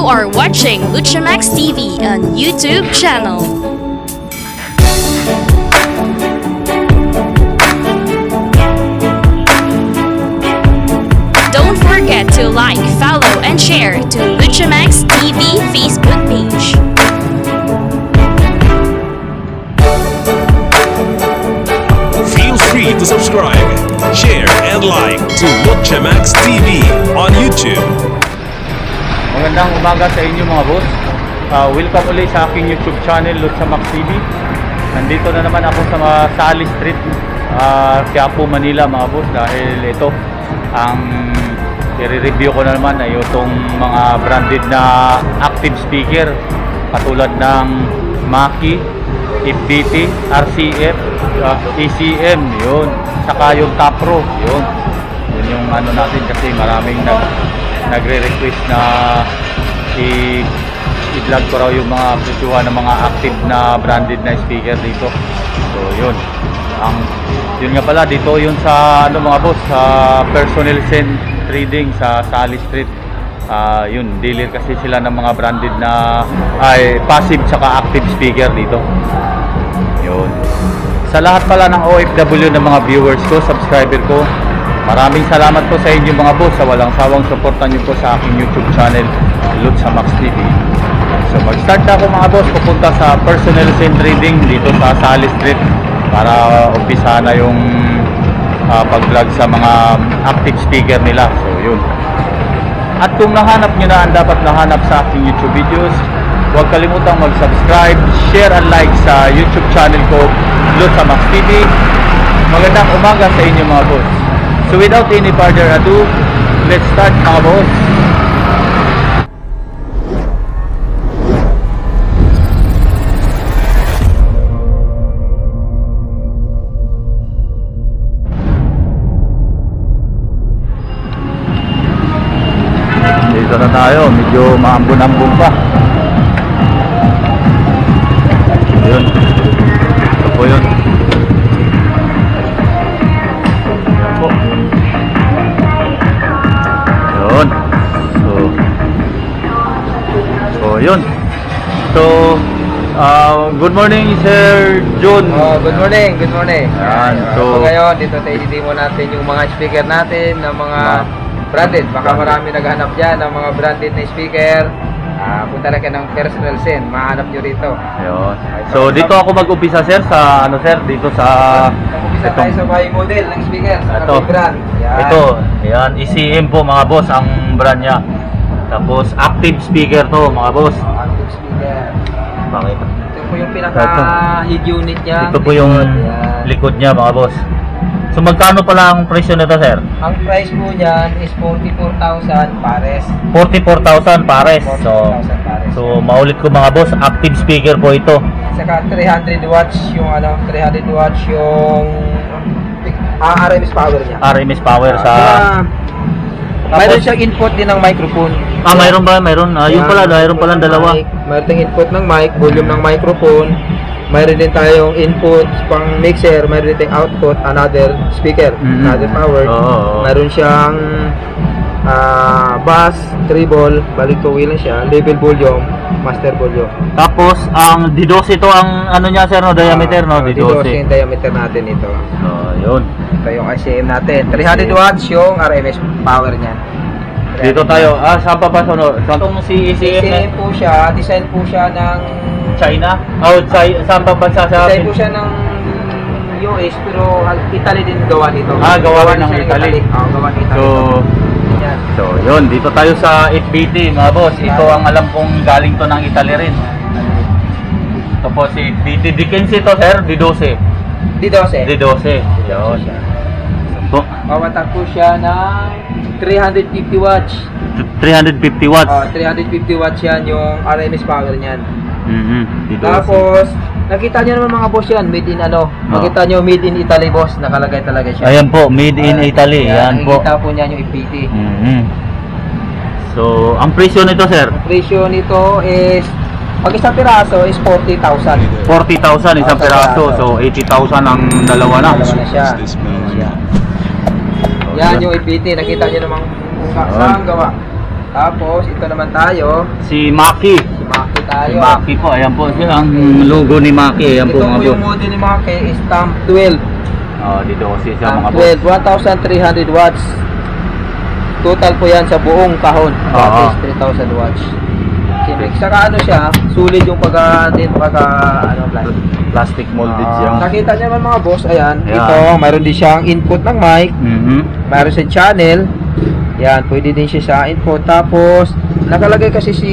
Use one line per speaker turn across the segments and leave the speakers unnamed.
You are watching Luchamax TV on YouTube channel. Don't forget to like, follow, and share to Luchamax TV Facebook page.
Feel free to subscribe, share, and like to Luchamax TV on YouTube.
Magandang umaga sa inyo mga boss. Welcome ulit sa aking YouTube channel, Luchamax TV. Nandito na naman ako sa Sali Street, Quiapo, Manila mga boss. Dahil ito, ang i-review ko na naman ay itong mga branded na active speaker. Katulad ng Mackie, FBT, RCF, ECM, yun. Saka yung Top Pro, yun. Yun yung ano natin kasi maraming nagre-request na i-vlog ko raw yung mga presyuhan ng mga active na branded na speaker dito. So yun, yun nga pala dito yun sa ano mga boss, sa Personnel Sen Trading sa Sali Street. Yun, dealer kasi sila ng mga branded na passive saka active speaker dito. Yun, sa lahat pala ng OFW ng mga viewers ko, subscriber ko, maraming salamat po sa inyo mga boss sa walang sawang suportan nyo po sa aking YouTube channel, Luchamax TV. So mag-start na ako mga boss, pupunta sa Personnel Sen Trading dito sa Sali Street para umpisa na yung pag-vlog sa mga active speaker nila. So yun. At kung nahanap nyo na ang dapat nahanap sa aking YouTube videos, huwag kalimutang mag-subscribe, share and like sa YouTube channel ko, Luchamax TV. Magandang umaga sa inyo mga boss. So without any further ado, let's start mga boss. Dito na tayo, medyo maambon-ambon pa. Yun, ito po yun. Yun. So, good morning Sir John.
Good morning, good morning.
Yan.
So ngayon, dito tayo i-demo natin yung mga speaker natin ng mga branded. Baka marami naghahanap dyan ng mga branded na speaker. Punta lang kayo ng Personnel Sen, mahanap nyo rito.
Ayun. So dito ako mag-umpisa sir sa ano sir, dito sa
umpisa tayo sa may model ng speaker, sa
ito.
brand. Yan.
Ito, yan, ECM po mga boss ang brand niya. Tapos active speaker to mga boss.
Active speaker.
Bakit?
Ito po yung pinaka-head unit niya.
Ito po yung likod niya mga boss. So magkano pala ang presyo nito sir?
Ang price po niyan is 44,000 pares.
44,000 pares.
44,000 pares.
So maulit ko mga boss, active speaker po ito.
Saka 300 watts yung 300 watts yung RMS power niya.
RMS power sa
mayroon siyang input din ng microphone.
Mayroon ba? Mayroon. Yung pala, mayroon palang dalawa.
Mayroon tayong input ng mic, volume ng microphone. Mayroon din tayong input pang mixer, mayroon din tayong output, another speaker, another power. Mayroon siyang bass, treble, balik to wheel siya, level volume, master volume.
Tapos ang D12 ito ang ano niya sir, no, diameter no,
D12 yung diameter natin ito.
Yun.
Ito yung ICM natin. 300 watts yung RMS power niyan.
Dito tayo. Saan pa ba sunod? Itong si ECM
ICM po siya, design po siya ng
China? Saan pa ba sa
design po siya ng US pero Italy din gawa nito.
Gawa ng Italy.
Gawa ng Italy.
So, yun, dito tayo sa FBT mga boss. Ito ang alam kong galing to ng Italy rin. Ito po si FBT. Dickensi ito sir, D12. D12. Yun.
Mawatak po siya ng 350 watts.
350 watts.
350 watts yan yung RMS power niyan.
D12.
Tapos, nakita nyo naman mga boss yan, made in Makita nyo, made in Italy boss, nakalagay talaga siya.
Ayan po, made in Italy. Yan po.
Nakikita po niyan yung FPT.
So, ang presyo nito sir?
Ang presyo nito is, pag isang piraso is 40,000.
40,000 isang piraso. So, 80,000 ang dalawa na.
Dalawa na siya. Yan yung FPT, nakita nyo naman kung saan gawa. Tapos, ito naman tayo.
Si Maki.
Si Maki tayo.
Si Maki po, ayan po. Ang logo ni Maki. Ayan po
Ito
mga
po yung
boss.
model ni Maki is Stamp 12.
Dito kasi siya mga
Stamp
boss.
12, 1,300 watts. Total po yan sa buong kahon.
Oo.
3,000 watts. Saka ano siya, sulit yung
Plastic molded siya.
Nakita niyo naman mga boss, ayan.
Ayan.
Ito, mayroon din siyang input ng mic. Mayroon siyang channel. Yan, pwede din siya sa input. Tapos, nakalagay kasi si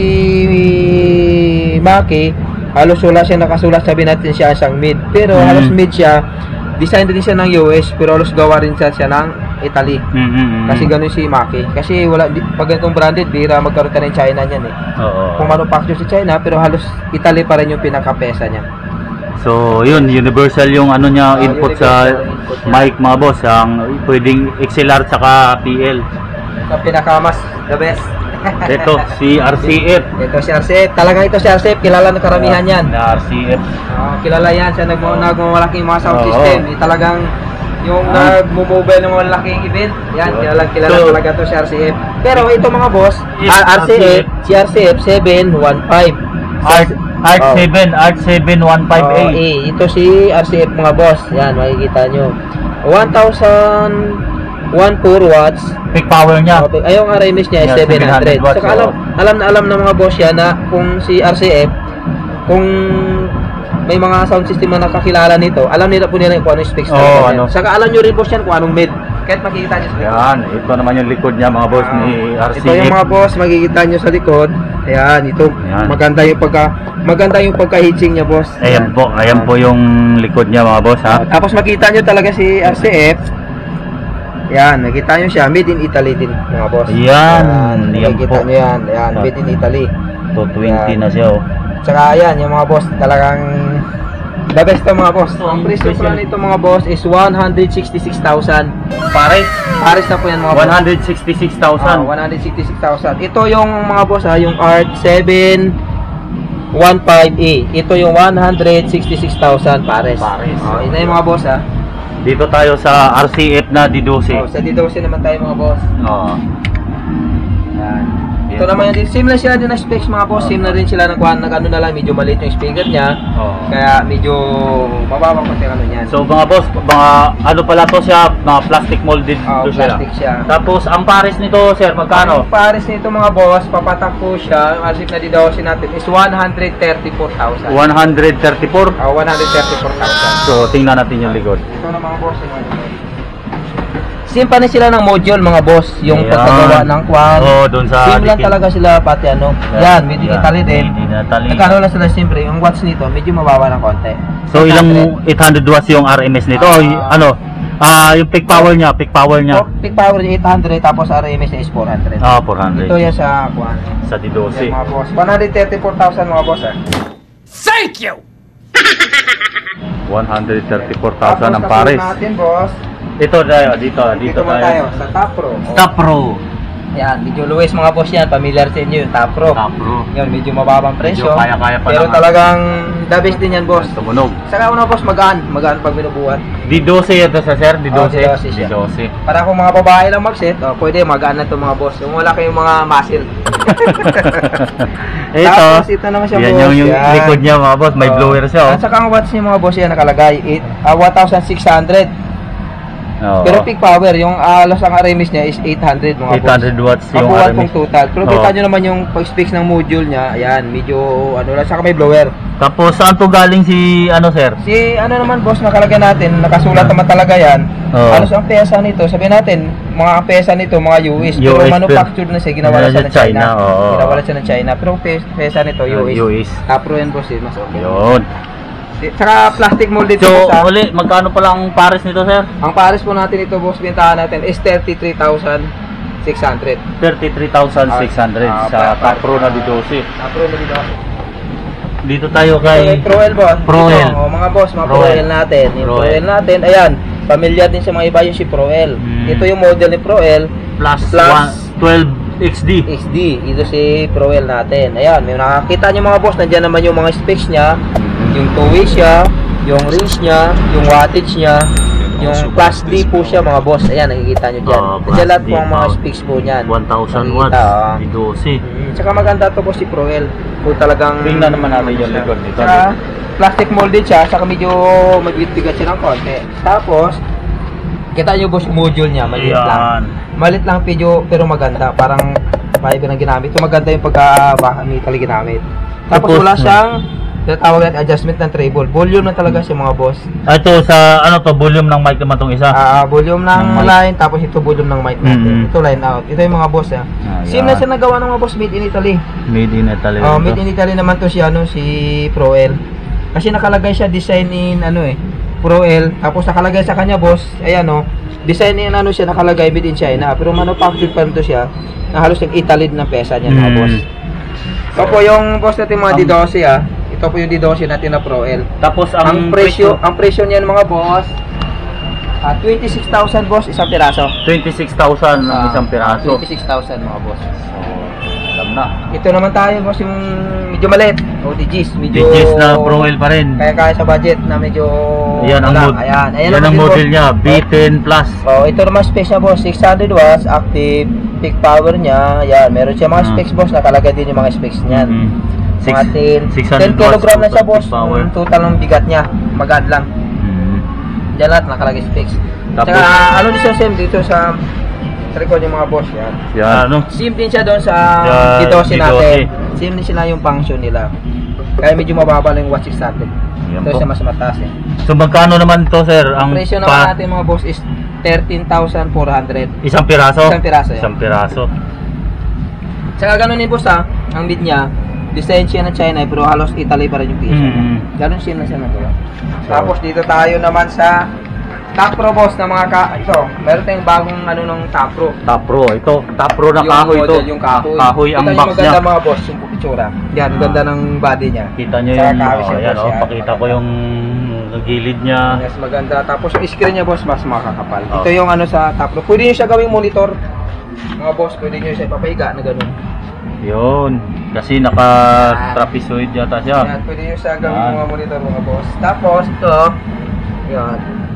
Maki, halos wala siya nakasulat, sabi natin siya isang mid. Pero halos mid siya, design din siya ng US, pero halos gawa rin siya ng Italy. Kasi ganun si Maki. Kasi pag itong branded, bira magkaroon ka ng China niyan eh.
Oo.
Kung manufacture sa China, pero halos Italy pa rin yung pinakapesa niya.
So, yun, universal yung ano niya, input sa
universal input niya.
mic mga boss. Ang pwedeng XLR saka PL.
Sa pinakamas, the best.
Ito, si RCF.
Ito si RCF. Talagang ito si RCF. Kilala ng karamihan yan.
Na RCF.
Kilala yan. Siya nagmamalaking mga sound
Oo.
system. Talagang yung nagmo-mobile ng malaking event. Yan. Kilala talaga to si RCF. Pero ito mga boss, RCF, si RCF 715.
Art 7, Art 715A.
Ito si RCF mga boss. Yan, makikita nyo. 1,014 watts.
Peak power niya.
Okay. Ay, yung RMS niya is
Yeah,
700.
700 watts,
Saka alam na mga boss yan na kung si RCF, kung may mga sound system na nakakilala nito, alam nila po nila kung ano yung specs talaga yan. Saka alam nyo rin boss yan kung anong mid. Kahit makikita nyo sa likod.
Yan, ito naman yung likod niya mga boss ni RCF.
Ito yung mga boss, makikita nyo sa likod. Ayan, ito.
Ayan.
Maganda yung pagka-hitching niya boss.
Ayan po yung likod niya mga boss ha.
Tapos makita nyo talaga si RCF. Yan, nakita nyo siya, made in Italy din mga boss.
Yan
nakikita
po.
nyo yan. Ayan, made in Italy.
220 na siya oh.
Tsaka ayan, yung mga boss, talagang the best to mga boss. Ang presyo pala nito mga boss is 166,000. Pares na po yan mga boss.
166,000.
166,000. Ito yung mga boss yung Art 715A. Ito yung 166,000 pares. Ito yung mga boss
Dito tayo sa RCF na D12.
Sa D12 naman tayo mga boss.
Oo.
Yan. Ito naman yung same na sila din na specs mga boss. Same na rin sila ng ano na lang, medyo maliit yung speaker niya. Kaya medyo mababang konti ano niyan.
So mga boss, ano pala to siya, mga plastic molded to siya.
Plastic siya.
Tapos ang pares nito sir, magkano?
Ang pares nito mga boss, papatak po siya. Yung RCF na D12 natin is 134,000.
134?
134,000.
So tingnan natin yung likod.
Ito na mga boss. Same pa rin sila ng module mga boss, yung
Ayan.
pagkagawa ng kwan.
Doon sa
same lang talaga sila pati ano. Yan, medyo Italy din. Nagkano lang sila siyempre, yung watts nito medyo mababa ng konti.
So ilang 800 watts yung RMS nito? Yung peak power niya,
Peak power niya 800 tapos RMS niya is 400.
400.
Ito yan sa kwan.
Sa D12.
Yan, mga boss. 134,000 mga boss
Thank you!
134,000 ang pares.
natin boss.
Ito tayo, dito
tayo sa Top Pro.
Top Pro.
Yan, medyo Luis mga boss yan, familiar sa inyo yung Top Pro.
Top Pro.
Yan, medyo mababang presyo.
Medyo kaya-kaya pa
pero
lang.
talagang the best din yan boss.
Tumunog.
Saka una boss, magaan pag binubuhat.
D12 ito sa sir, D12.
D12 siya.
D12.
Para kung mga babae lang mag-set, pwede magaan na ito mga boss. Kung wala kayong mga muscle.
Ito,
tapos ito naman siya
yan
boss.
yung
yan.
likod niya mga boss, may blower siya
At saka ang watts niya mga boss yan nakalagay, 1,600. Pero peak power, yung alas ang RMS niya is 800 mga
800 watts yung
Kabuuan
RMS.
pong total. Pero kita nyo naman yung pag-specs ng module niya, ayan, medyo ano lang, saka may blower.
Tapos saan to galing si ano sir?
Si ano naman boss, nakalagay natin, nakasulat naman talaga yan. Alos ang pesa nito, sabihin natin, mga pesa nito, mga US. Pero manufactured na siya, ginawa na siya ng China. Ginawa na siya ng China, pero pesa nito, US. Tapro yan boss, mas okay.
Yun.
Saka plastic molded
So,
ito boss.
uli, magkano pala ang pares nito sir?
Ang pares po natin ito boss, bintahan natin is 33,600.
33,600 sa Top Pro na D12.
Tapro na dito.
Dito tayo kay
Proel boss.
Proel.
Ito, mga boss, mga
Proel.
Proel natin. Yung
Proel.
Proel natin, ayan. Familiar din sa mga iba yung si Proel. Ito yung model ni Proel
plus 12 XD.
XD. Ito si Proel natin. Ayan, may nakakita nyo mga boss, nandiyan naman yung mga specs niya, yung two-way siya, yung range niya, yung wattage niya. Yung
also
class
watch this
D po siya mga boss. Ayan, nakikita nyo dyan. Diyan lahat po ang mga specs po niyan.
1,000 watts, D12.
Tsaka maganda to po si Proel. Kung talagang...
Tingnan naman natin yung likod nito.
Tsaka plastic molded siya, saka medyo magbibigat siya ng konti. Tapos, kita nyo boss, module niya, maliit lang. Maliit lang pero maganda. Parang fiber ang ginamit. So maganda yung pagka-metal ginamit. Tapos wala siyang tawag natin adjustment ng treble. Volume na talaga siya mga boss.
Ito sa ano to, volume ng mic naman tong isa.
Volume ng line, tapos ito volume ng mic natin. Ito line out. Ito yung mga boss. Same na siya nagawa ng mga boss, made in Italy.
Made in Italy.
Made in Italy naman to siya, si Proel. Kasi nakalagay siya design in Proel. Tapos nakalagay sa kanya boss, ayan design in siya nakalagay made in China. Pero manufactured pa rin to siya na halos yung Italy na pesa niya mga boss. Ito po yung boss natin mga D12 Ito po yung D12 natin na Proel.
Tapos
ang presyo niyan mga boss 26,000 boss isang piraso.
26,000 ang isang piraso.
26,000 mga boss.
Alam na.
Ito naman tayo boss yung medyo maliit. DGs, medyo
DGs na Proel pa rin.
Kaya sa budget na medyo
Ayan ang model niya, B10 Plus.
Ito naman specs niya boss, 600 watts, active, peak power niya. Ayan, meron siya mga specs boss, nakalagay din yung mga specs niyan. Mga 10 kg na siya boss, total ng bigat niya, magad lang. Diyan lahat nakalagay specs. Tsaka ano din siya same dito sa record yung mga boss yan. Same din siya doon sa D12 natin. Same din sila yung function nila. Kaya medyo mababa lang yung watts 600. Ito siya mas mataas
So magkano naman to sir?
Ang presyo naman natin mga boss is 13,400.
Isang piraso?
Isang piraso. Tsaka ganun din boss ang bid niya. Design siya ng China pero halos Italy pa rin yung piso niya. Ganun siya na siya nagawa. Tapos dito tayo naman sa Top Pro boss na mga ito. Meron tayong bagong ng Top Pro.
Top Pro. Ito, Top Pro na kahoy ito.
Yung kahoy.
Kahoy ang box niya.
Maganda mga boss yung pictura. Yan, ganda ng body niya.
Kita nyo yung pakita ko yung gilid niya.
Yes, maganda. Tapos yung screen niya boss mas makakapal. Ito yung sa Top Pro. Pwede nyo siya gawing monitor. Mga boss, pwede nyo siya ipapahiga na ganun.
Yun. Kasi naka-trapezoid yata siya.
Yan, pwede nyo siya gawing mga monitor mga boss. Tapos ito, yan.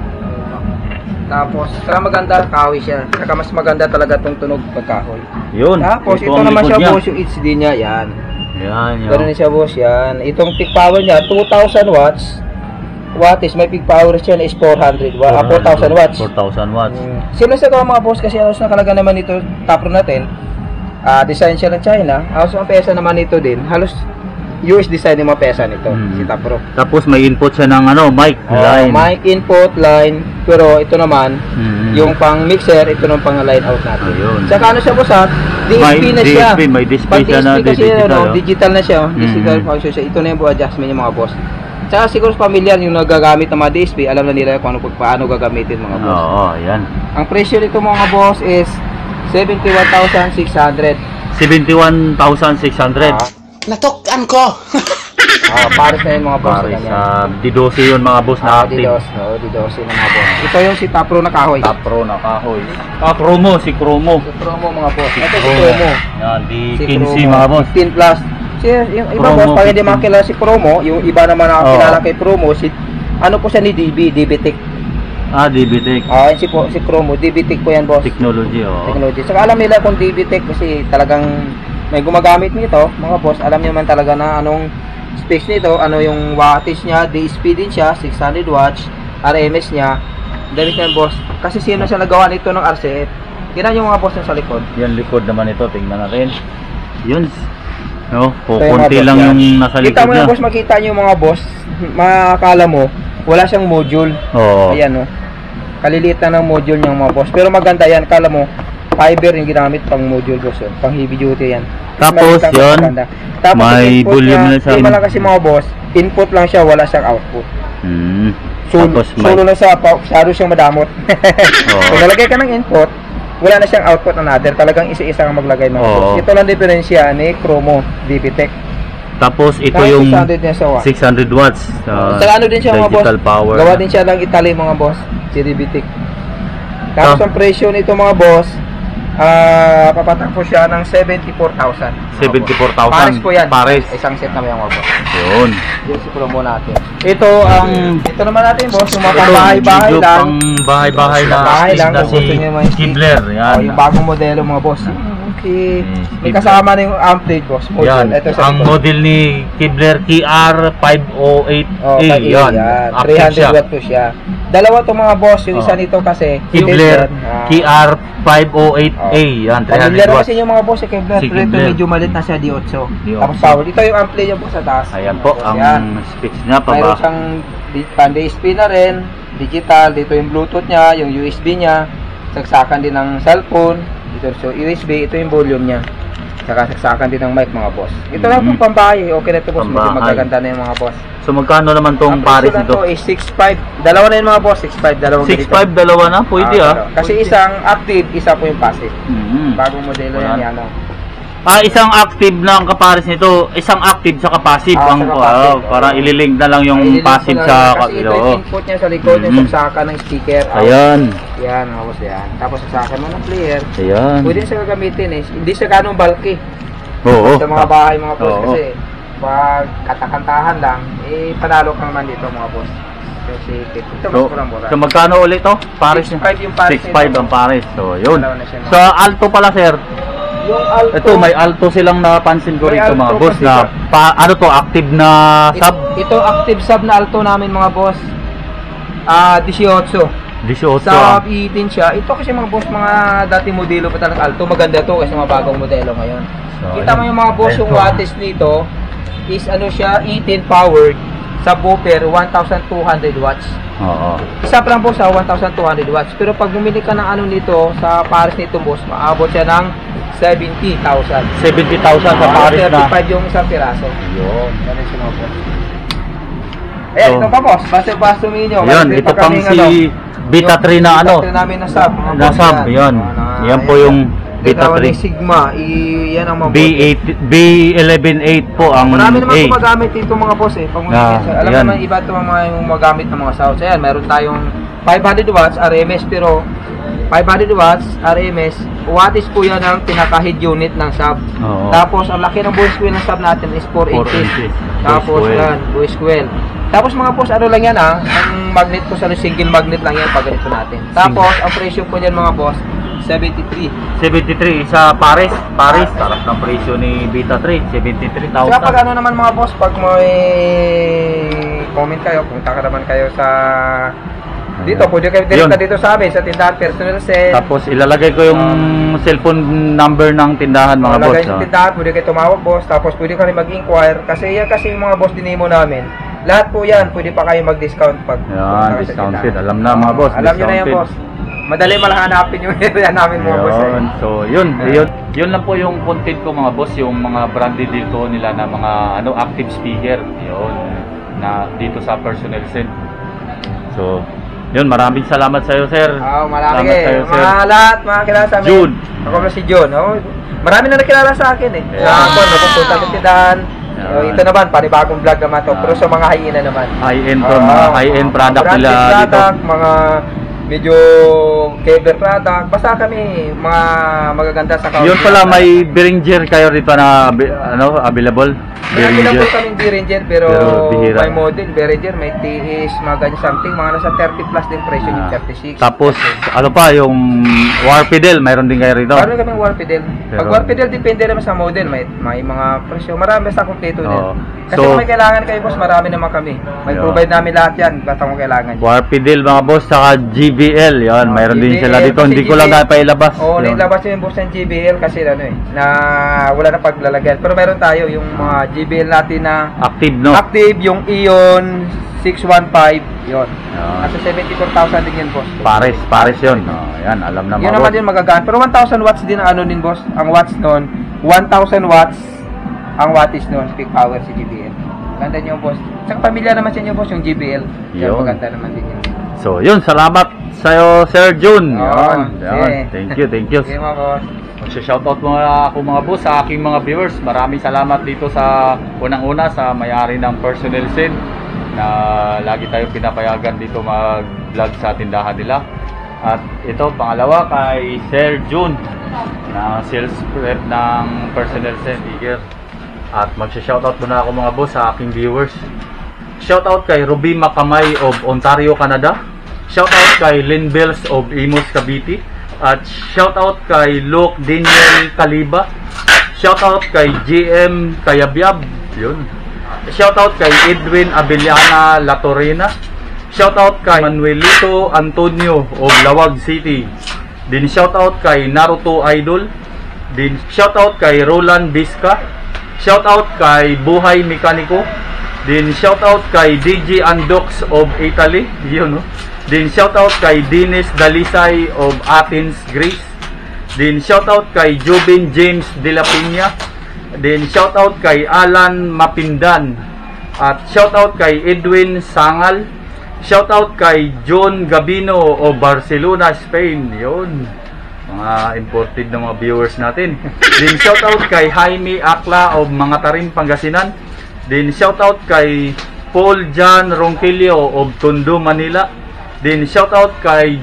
Tapos, saka maganda kahoy siya. Saka mas maganda talaga itong tunog pagkahoy.
Yun.
Tapos, ito naman siya boss, yung HD niya, yan.
Yan.
Ganun siya boss, yan. Itong peak power niya, 2,000 watts. Wattage, may peak power siya na is 400 watts. 4,000 watts.
4,000 watts.
Sila sa mga boss, kasi halos nakalaga naman ito, Top Pro natin. Design siya ng China. Halos ang pesa naman ito din. Halos US design yung mga pesa nito, si Top Pro.
Tapos may input siya ng mic line.
Mic input line, pero ito naman yung pang mixer, ito nang pang line out natin. Saka ano siya boss DSP na siya.
May DSP siya na
digital na siya, digital function siya. Ito na yung adjustment yung mga boss. Saka siguro familiar yung nagagamit ng mga DSP, alam na nila kung paano gagamitin mga boss.
Yan.
Ang presyo nito mga boss is 71,600.
71,600.
Natukan ko!
Pares na yun mga boss.
Pares sa D12 yun mga boss na active.
D12 na mga boss. Ito yung si Top Pro na kahoy.
Top Pro na kahoy. Chromo, si Chromo.
Si Chromo mga boss. Ito si Chromo.
Yan, D15 mga boss.
15 plus. Yung iba boss, pag hindi makilala si Chromo, yung iba naman na kilala kay Chromo, ano po siya ni DB-Tech.
DB-Tech.
Si Chromo, DB-Tech po yan boss.
Technology.
Saka alam nila kung DB-Tech kasi talagang may gumagamit nito, mga boss, alam niyo man talaga na anong specs nito, ano yung wattage niya, DSP din siya, 600 watts, RMS niya, damit niya boss. Kasi sino siya nagawa nito ng RCF? Yan yung mga boss sa likod.
Yan likod naman ito, tingnan natin. Yun. Konti lang yung nasa likod
niya. Kita mo
na
boss, makita niyo yung mga boss, makakala mo, wala siyang module. Ayan kaliliit na ng module niya mga boss. Pero maganda yan, kala mo, fiber yung ginamit pang module boss yun, pang heavy duty yan.
Tapos yun, may volume na siya.
Hindi lang kasi mga boss, input lang siya, wala siyang output. Solo lang siya, masyado siyang madamot. Kung nalagay ka ng input, wala na siyang output another, talagang isa-isa ang maglagay mga boss. Ito lang diferensya ni Chromo DB-Tech.
Tapos ito yung 600 watts.
Saka ano din siya mga boss,
power.
Gawa din siya ng Italy mga boss, si DB-Tech. Tapos ang presyo nito mga boss, papatak po siya ng 74,000.
74,000.
Pares po yan.
Pares.
Isang set na yung boss.
Yun.
Yung si promo natin.
Ito ang
Ito naman natin boss, yung mga
ito,
bahay-bahay
medyo
lang.
pang bahay-bahay na
Bahay lang,
na
kung
si
gusto niyo yung mga
Kibler. Yan.
yung bagong modelo mga boss. Okay. May kasama na yung amp plate boss.
Yan.
Ito sa
Ang
likod.
model ni Kibler KR508A.
Oh,
Yan. Active
300
siya.
watt po siya. Dalawa to mga boss, yung isa
Oh.
nito kasi
Kibler
Ah.
KR508A. Yan. 300
Familiar
watts.
kasi yung mga boss si Kibler,
Si
pero ito
Kibler.
medyo malit na siya D8.
D8.
Tapos power. Ito yung amp plate yung boss sa taas.
Ayan po.
Tapos yan.
Ang specs niya pa
Mayroon
ba?
siyang pan-DSP na rin, digital, dito yung Bluetooth niya, yung USB niya, sagsakan din ng cellphone, dito so USB, ito yung volume niya. Saka sagsakan din ng mic mga boss. Ito lang pong pambahay, okay na ito boss, medyo
Pambahay.
magaganda na yung mga boss.
So magkano naman tong
Ang
pares
presyo lang
nito?
to is 6.5. Dalawa na yun mga boss, 6.5, dalawang
6.5 dalawa na? Pwede ah.
Kasi isang active, isa po yung passive.
Mhm.
Bagong modelo
Wala.
yan, yan.
Isang active na ang kapares nito, isang active sa passive
Ah,
ang
saka passive.
para ililink na lang yung
Ililink
passive
ko na
sa
lang. Kasi ito
oo.
yung input niya sa likod, yung
Mhm.
sagsakan ng speaker.
Ayan.
Yan, mga boss yan. Tapos sagsakan mo ng player.
Ayan.
Pwede siya gagamitin eh. Hindi siya ganong bulky.
Oo.
Sa mga bahay mga boss
Oo.
kasi pag katakantahan lang, eh panalo ka naman dito mga boss. Kasi ito
So,
mas kurang mura.
so magkano ulit to? Pares
6.5 yung pares
6.5
nito.
ang pares. So, yun.
Dalawa na siya, no?
Sa Alto pala, sir.
Yung Alto,
Ito, may Alto silang napansin ko
May
rito, mga
Alto
boss,
kasi
na ano to, active na sub?
Ito active sub na Alto namin mga boss. 18.
18.
Sub 18 siya. Ito kasi mga boss, mga dati modelo pa talaga Alto. Maganda to kasi mga bagong modelo ngayon.
So,
Kita mo yung mga boss, yung
Ito.
wattage nito is ano siya, 18 powered. Subwoofer 1,200 watts.
Oo.
Isa pa lang po sa 1,200 watts. Pero pag bumili ka ng ano nito, sa pares nito boss, maabot siya ng 70,000.
70,000 sa pares na.
35 yung isang piraso.
Yun.
Ganun siya mga boss. Ayan,
So,
ito pa boss. Basta ninyo.
Yun, ito pang si Beta 3 na ano.
Beta 3 namin na sub. mga
Na
boss,
sub, yun. Yan po yung Beta
Beta 3.
3.
Sigma. Yan ang mga boss.
B11.8 po ang
Marami naman
8.
gumagamit dito mga boss eh. Pag alam
yan.
naman iba ito mga yung magamit ng mga sounds. Ayan, meron tayong 500 watts RMS pero 500 watts RMS wattage po yan ang pinaka-head unit ng sub.
Oo.
Tapos ang laki ng voice coil ng sub natin is 480.
480.
Tapos
Voice coil.
yan, voice coil. Tapos mga boss, ano lang yan ang magnet po sa single magnet lang yan pag ganito natin. Tapos ang presyo po yan mga boss, 73.
73 sa pares. Pares, tarap ng presyo ni Beta 3. 73,000.
Kaya pag ano naman mga boss, pag may comment kayo, punta ka naman kayo sa dito, pwede kayo direkta
Yun.
dito sa amin, sa tindahan personal set.
Tapos ilalagay ko yung cellphone number ng tindahan mga boss.
Malagay sa tindahan, pwede kayo tumawag boss, tapos pwede ka rin mag-inquire. Kasi yan kasi yung mga boss dinemo namin. Lahat po yan, pwede pa kayo mag-discount pag punta
Yan,
kayo sa
discounted.
tindahan.
Alam na mga boss,
Alam nyo na yan
discounted.
boss. Madali malang hanapin yung area namin mga boss.
Yun.
Eh.
So, yun lang po yung content ko mga boss, yung mga branded dito nila na mga active speaker. Yun, na dito sa personal set. So, yun, maraming salamat sa iyo, sir.
Malaki
Salamat
eh.
sa'yo, sir.
Mga lahat, mga kilala sa amin.
Jun.
Ako na si Jun. Oh. Marami na nakilala sa akin eh.
Yeah.
Sa ako, napupunta sa tindahan.
Yeah.
Ito naman, panibagong vlog naman to.
Yeah.
Pero sa mga high-end na naman.
High-end to, mga high-end product nila
branded
dito.
product, mga medyo Kevlar product. Basta kami, mga magaganda sa kaunti.
Yun pala, may Behringer kayo rito na available.
Meron lang po
Behringer.
kaming Behringer pero
bihira.
may model Behringer, may TS, mga ganyan something, mga nasa 30 plus din presyo yung 36.
Tapos, ano pa, yung Warpidel, mayroon din kayo rito.
Meron kaming Warpidel. Pag
Pero-
Warpidel, depende naman sa model. May mga presyo. Marami sa kompleto din.
Oo.
Kasi
So-
kung may kailangan kayo, boss, marami naman kami. May
Yeah.
provide namin lahat yan. Basta kung kailangan.
Warpidel mga boss, saka GBL, yan, mayroon din sila
GBL,
dito.
kasi
Hindi ko lang
GBL
napailabas.
Oo,
Yun.
nailabas yung boss ng GBL kasi ano eh, na wala na paglalagyan. Pero meron tayo yung mga GBL natin na
Active, no?
active, yung Ion 615, yun.
Yan.
Nasa 74,000 din yan, boss.
Pares yun. Oh, yan, alam na
Yun
mga
naman
boss.
din magagaan. Pero 1,000 watts din ang ano din, boss. Ang watts nun, 1,000 watts ang wattage nun, peak power si GBL. Ganda niyo, boss. Tsaka pamilya naman sa inyo, boss, yung GBL. Yan,
Yun.
maganda naman din yun.
So, yun, salamat sa'yo, Sir Jun.
Oo,
Yan,
sige.
yan. Thank you, thank you.
Sige, mga boss.
Shoutout mga ako mga boss sa aking mga viewers. Maraming salamat dito sa unang-una sa may-ari ng Personal Scene na lagi tayong pinapayagan dito mag-vlog sa tindahan nila. At ito, pangalawa kay Sir June na sales rep ng Personal Sen Speaker. At magsha-shoutout muna ako mga boss sa aking viewers. Shoutout kay Ruby Makamay of Ontario, Canada. Shoutout kay Lynn Bells of Imus, Cavite. At shoutout kay Luke Daniel Kaliba. Shoutout kay GM Kayabyab. Yun. Shoutout kay Edwin Abellana Latorena. Shoutout kay Manuelito Antonio of Lawag City. Din shoutout kay Naruto Idol. Din shoutout kay Roland Bisca. Shoutout kay Buhay Mekaniko. Din shoutout kay DJ Andox of Italy. Yun, no? Din shoutout kay Dennis Dalisay of Athens, Greece. Din shoutout kay Jobin James de la Piña. Din shoutout kay Alan Mapindan. At shoutout kay Edwin Sangal. Shoutout kay John Gabino of Barcelona, Spain. Yun, mga imported na mga viewers natin. Din shoutout kay Jaime Akla of Mga Tarim, Pangasinan. Din shoutout kay Paul John Ronquillo of Tondo, Manila. Din shoutout kay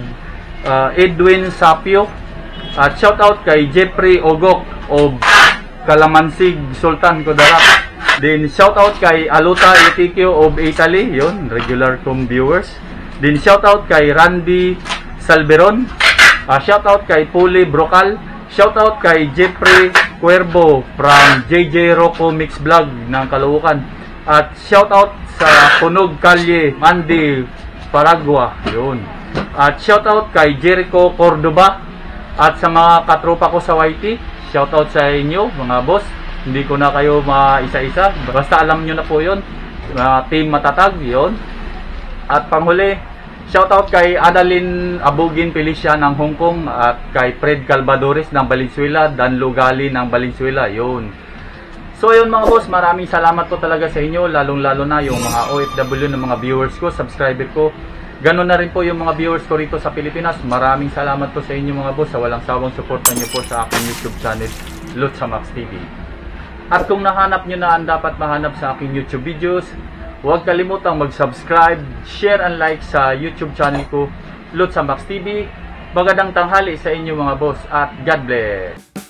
Edwin Sapio. At shoutout kay Jeffrey Ogok of Kalamansig, Sultan Kudarat. Din shoutout kay Aluta Itikio of Italy. Yun, regular kong viewers. Din shoutout kay Randy Salveron. Shoutout kay Puli Brocal. Shoutout kay Jeffrey Cuervo from JJ Rocco Mix Vlog ng Caloocan. At shoutout sa Punog Kalye, Mandy Paragua. Yun. At shoutout kay Jericho Cordoba. At sa mga katropa ko sa YT, shoutout sa inyo mga boss. Hindi ko na kayo maisa-isa. Basta alam nyo na po yun. Team Matatag, yun. At panghuli, shoutout kay Adalyn Abugin Felicia ng Hong Kong. At kay Fred Calvadores ng Valenzuela, Dan Lugali ng Valenzuela, yun. So yun mga boss, maraming salamat po talaga sa inyo. Lalong-lalo na yung mga OFW ng mga viewers ko, subscriber ko. Ganon na rin po yung mga viewers ko rito sa Pilipinas. Maraming salamat po sa inyo mga boss sa walang sawang suporta nyo po sa aking YouTube channel, Luchamax TV. At kung nahanap nyo na ang dapat mahanap sa aking YouTube videos, huwag kalimutang mag-subscribe, share and like sa YouTube channel ko, Luchamax TV. Magandang tanghali sa inyo mga boss at God bless!